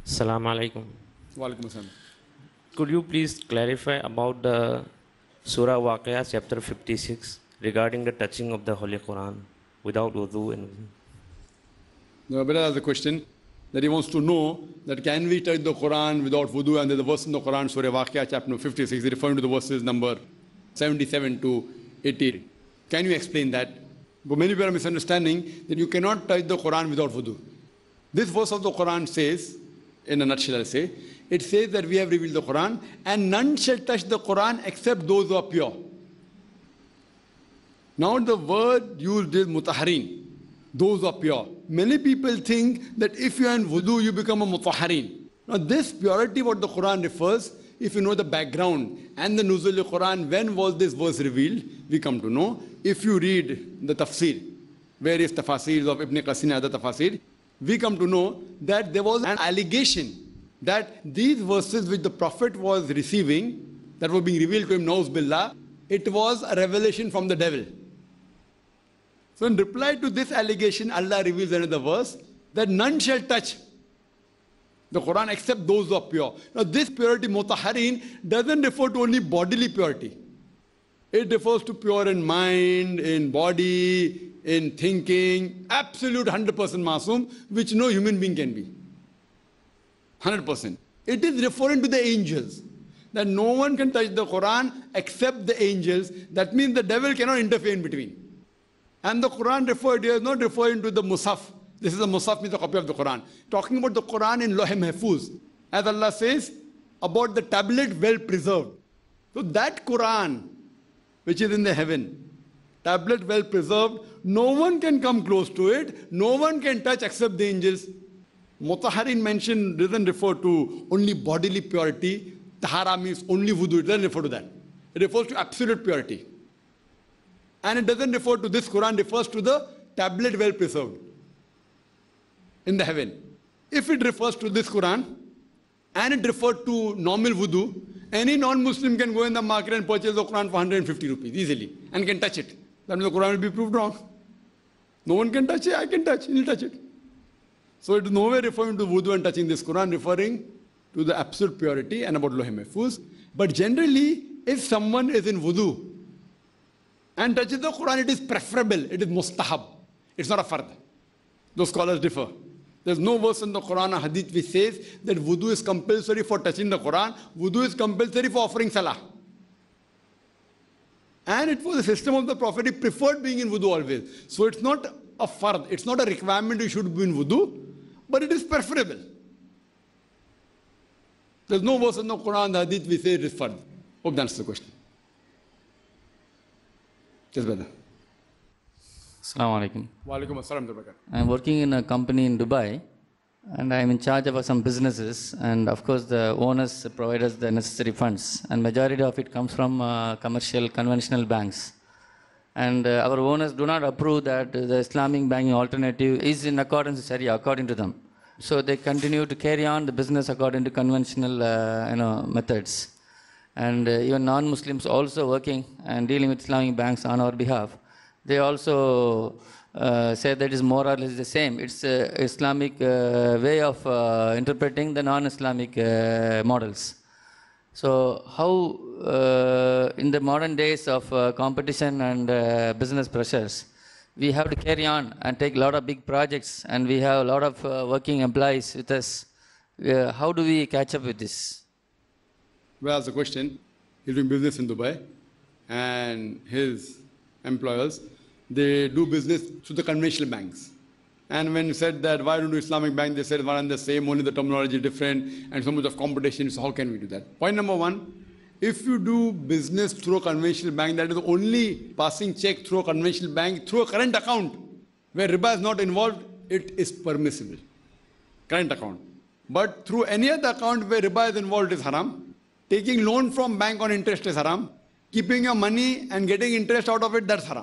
Assalamu alaikum. Walaikum assalam. Could you please clarify about the Surah Waqia chapter 56 regarding the touching of the Holy Quran without wudu and The brother has a question that he wants to know that can we touch the Quran without wudu, and there's a verse in the Quran, Surah Waqia chapter 56, referring to the verses number 77 to 80. Can you explain that? But many people are misunderstanding that you cannot touch the Quran without wudu. This verse of the Quran says, in a nutshell I'll say, it says that we have revealed the Quran and none shall touch the Quran except those who are pure. Now the word used is mutahharin, those who are pure. Many people think that if you are in wudu, you become a mutahharin. Now this purity what the Quran refers, if you know the background and the nuzul al-Quran, when was this verse revealed, we come to know. If you read the tafsir, various tafasirs of Ibn Qasim and other tafasir, we come to know that there was an allegation that these verses which the Prophet was receiving, that were being revealed to him, Nauz Billah, it was a revelation from the devil. So in reply to this allegation, Allah reveals another verse that none shall touch the Quran except those who are pure. Now this purity, mutahharin, doesn't refer to only bodily purity. It refers to pure in mind, in body, in thinking, absolute 100% masum, which no human being can be. 100%. It is referring to the angels, that no one can touch the Quran except the angels. That means the devil cannot interfere in between. And the Quran referred here is not referring to the Musaf. This is a Musaf, means a copy of the Quran. Talking about the Quran in Lawh Mahfuz. As Allah says, about the tablet well preserved. So that Quran, which is in the heaven, tablet well preserved, no one can come close to it, no one can touch except the angels. Mutahharin mentioned doesn't refer to only bodily purity. Tahara means only wudu, it doesn't refer to that. It refers to absolute purity. And it doesn't refer to this Quran, refers to the tablet well preserved in the heaven. If it refers to this Quran and it referred to normal wudu, any non-Muslim can go in the market and purchase the Quran for 150 rupees easily and can touch it. That means the Quran will be proved wrong. No one can touch it, I can touch, he'll touch it. So it is nowhere referring to wudu and touching this Quran, referring to the absolute purity and about Lawh Mahfuz. But generally, if someone is in wudu and touches the Quran, it is preferable, it is mustahab. It's not a fard. Those scholars differ. There's no verse in the Quran or Hadith which says that wudu is compulsory for touching the Quran. Wudu is compulsory for offering salah. And it was the system of the Prophet. He preferred being in wudu always. So it's not a fard. It's not a requirement you should be in wudu, but it is preferable. There's no verse in the Quran, the Hadith which says it is fard. Hope that answers the question. Yes, brother. Assalamu alaikum. Walaikum assalam. I'm working in a company in Dubai and I'm in charge of some businesses, and of course the owners provide us the necessary funds, and majority of it comes from commercial conventional banks. And our owners do not approve that the Islamic banking alternative is in accordance with Sharia, according to them. So they continue to carry on the business according to conventional methods. And even non-Muslims also working and dealing with Islamic banks on our behalf, they also say that it is more or less the same. It's Islamic way of interpreting the non-Islamic models. So how in the modern days of competition and business pressures, we have to carry on and take a lot of big projects, and we have a lot of working employees with us. How do we catch up with this? Well, that's the question. He's doing business in Dubai, and his employers, they do business through the conventional banks. And when you said that, why don't do Islamic bank, they said one and the same, only the terminology is different, and so much of competition, so how can we do that? Point number one, if you do business through a conventional bank, that is only passing check through a conventional bank, through a current account, where riba is not involved, it is permissible. Current account. But through any other account where riba is involved is haram. Taking loan from bank on interest is haram. Keeping your money and getting interest out of it, that's haram.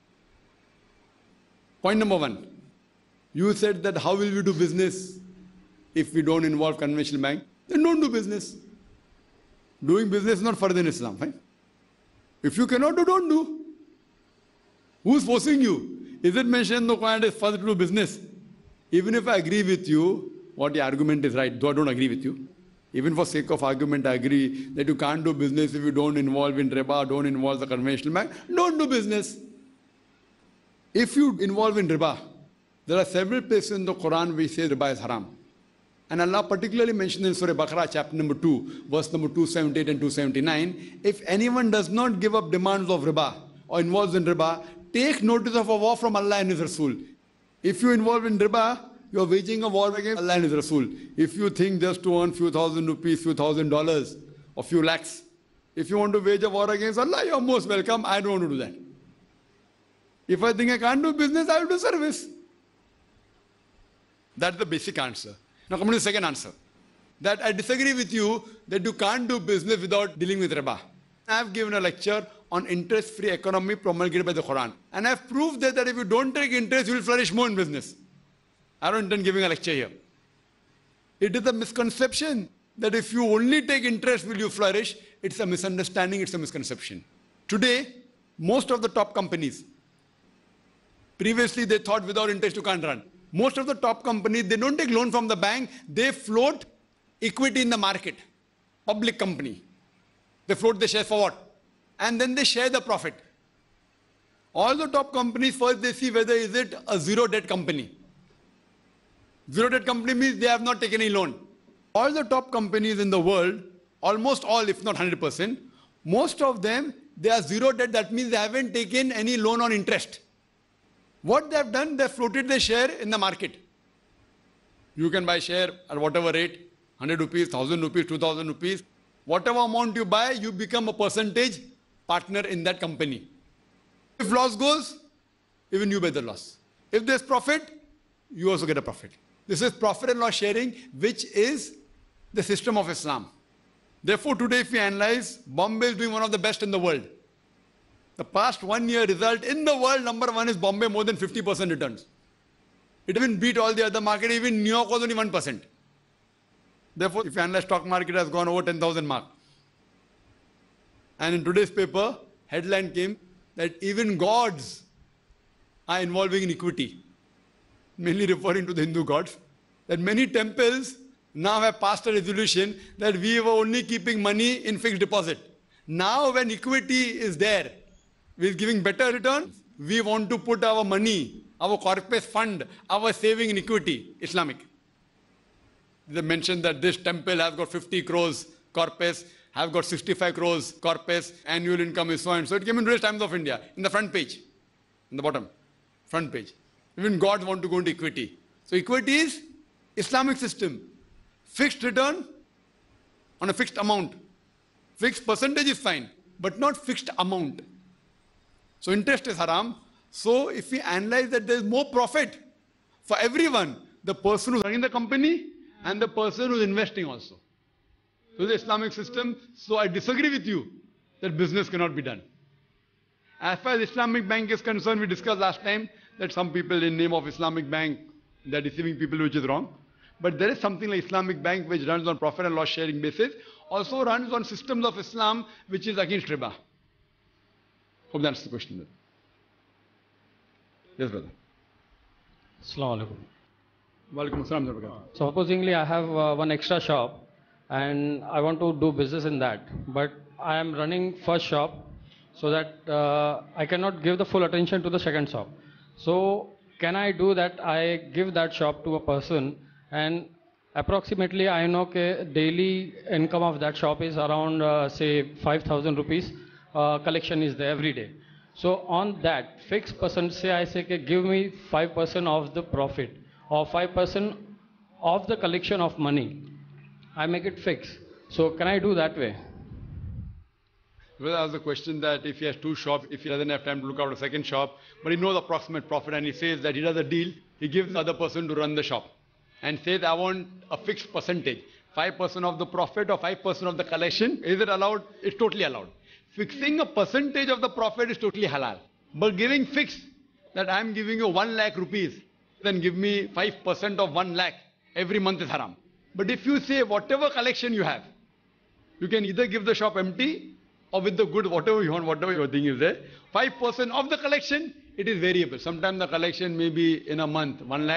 Point number one. You said that how will we do business if we don't involve conventional bank? Then don't do business. Doing business is not further in Islam, fine? If you cannot do, don't do. Who's forcing you? Is it mentioned in the Quran it is further to do business? Even if I agree with you what the argument is right, though I don't agree with you. Even for sake of argument, I agree that you can't do business if you don't involve in riba, don't involve the conventional bank. Don't do business. If you involve in riba, there are several places in the Quran which say riba is haram. And Allah particularly mentioned in Surah Baqarah, chapter number 2, verse number 278 and 279, if anyone does not give up demands of riba or involves in riba, take notice of a war from Allah and His Rasul. If you involve in riba, you are waging a war against Allah and His Rasul. If you think just to earn few thousand rupees, few $1,000s, or few lakhs, if you want to wage a war against Allah, you are most welcome. I don't want to do that. If I think I can't do business, I will do service. That's the basic answer. Now coming to the second answer. That I disagree with you that you can't do business without dealing with riba. I have given a lecture on interest-free economy promulgated by the Quran. And I have proved that if you don't take interest, you will flourish more in business. I don't intend giving a lecture here. It is a misconception that if you only take interest, will you flourish? It's a misunderstanding, it's a misconception. Today, most of the top companies, previously they thought without interest you can't run. Most of the top companies, they don't take loan from the bank, they float equity in the market. Public company. They float the shares for what? And then they share the profit. All the top companies, first they see whether is it a zero debt company. Zero debt company means they have not taken any loan. All the top companies in the world, almost all, if not 100%, most of them, they are zero debt. That means they haven't taken any loan on interest. What they have done, they floated their share in the market. You can buy share at whatever rate, 100 rupees, 1000 rupees, 2000 rupees. Whatever amount you buy, you become a percentage partner in that company. If loss goes, even you bear the loss. If there's profit, you also get a profit. This is profit and loss sharing, which is the system of Islam. Therefore, today if we analyze, Bombay is doing one of the best in the world. The past 1 year result in the world, number one is Bombay, more than 50% returns. It even beat all the other markets, even New York was only 1%. Therefore, if you analyze stock market has gone over 10,000 mark. And in today's paper, headline came that even gods are involving in equity. Mainly referring to the Hindu gods. That many temples now have passed a resolution that we were only keeping money in fixed deposit. Now when equity is there, we are giving better returns, we want to put our money, our corpus fund, our saving in equity, Islamic. They mentioned that this temple has got 50 crores corpus, have got 65 crores corpus, annual income is so and so. It came in today's Times of India, in the front page, in the bottom, front page. Even gods want to go into equity. So equity is Islamic system. Fixed return on a fixed amount. Fixed percentage is fine, but not fixed amount. So interest is haram. So if we analyze that there is more profit for everyone, the person who's running the company and the person who's investing also. So the Islamic system, so I disagree with you that business cannot be done. As far as Islamic Bank is concerned, we discussed last time that some people in name of Islamic Bank, they're deceiving people, which is wrong. But there is something like Islamic Bank which runs on profit and loss sharing basis, also runs on systems of Islam which is against riba. Hope that answers the question. Yes, brother. Assalamu alaikum. Walaikum assalam. So supposingly I have one extra shop and I want to do business in that, but I am running first shop so that I cannot give the full attention to the second shop. So can I do that? I give that shop to a person and approximately I know that daily income of that shop is around say 5,000 rupees collection is there every day. So on that fixed percent, say I say give me 5% of the profit or 5% of the collection of money. I make it fixed. So can I do that way? Well, ask the question that if he has two shops, if he doesn't have time to look out a second shop, but he knows the approximate profit and he says that he does a deal, he gives the other person to run the shop and says, I want a fixed percentage, 5% of the profit or 5% of the collection. Is it allowed? It's totally allowed. Fixing a percentage of the profit is totally halal. But giving fixed, that I am giving you 1 lakh rupees, then give me 5% of 1 lakh every month is haram. But if you say whatever collection you have, you can either give the shop empty or with the good, whatever you want, whatever your thing is there. 5% of the collection, it is variable. Sometimes the collection may be in a month 1 lakh,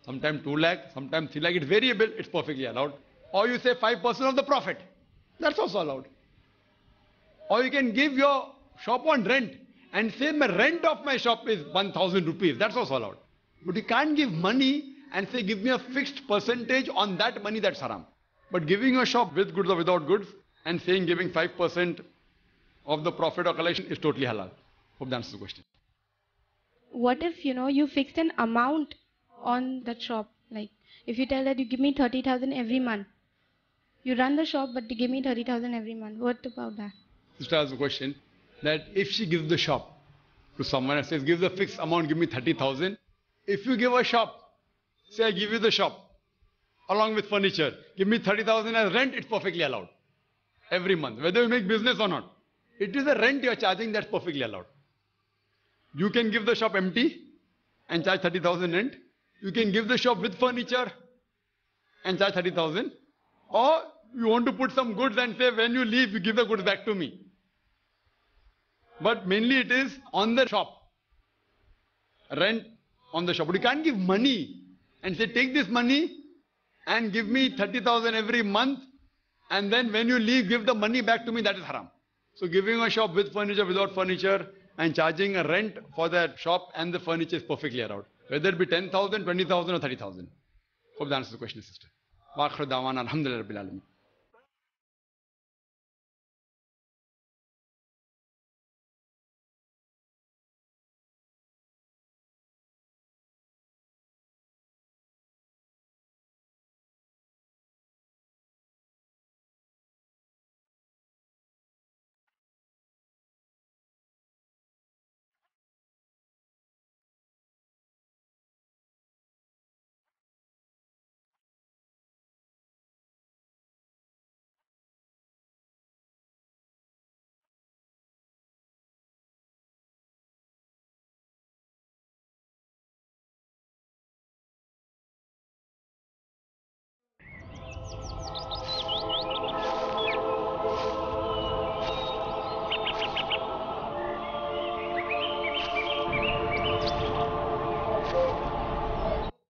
sometimes 2 lakh, sometimes 3 lakh. It's variable, it's perfectly allowed. Or you say 5% of the profit. That's also allowed. Or you can give your shop on rent and say my rent of my shop is 1,000 rupees. That's also allowed. But you can't give money and say give me a fixed percentage on that money, that's haram. But giving a shop with goods or without goods and saying giving 5% of the profit or collection is totally halal. Hope that answers the question. What if, you fixed an amount on that shop? Like, if you tell that you give me 30,000 every month. You run the shop, but you give me 30,000 every month. What about that? Sister has a question that if she gives the shop to someone and says, give the fixed amount, give me 30,000. If you give a shop, say I give you the shop along with furniture, give me 30,000 as rent, it's perfectly allowed. Every month, whether you make business or not. It is a rent you are charging, that's perfectly allowed. You can give the shop empty and charge 30,000 rent. You can give the shop with furniture and charge 30,000. Or you want to put some goods and say, when you leave, you give the goods back to me. But mainly it is on the shop. Rent on the shop. But you can't give money and say, take this money and give me 30,000 every month. And then when you leave, give the money back to me. That is haram. So giving a shop with furniture, without furniture, and charging a rent for that shop and the furniture is perfectly allowed. Whether it be 10,000, 20,000 or 30,000. Hope that answers the question, sister. Wa akhiru da'wana alhamdulillahi rabbil alamin.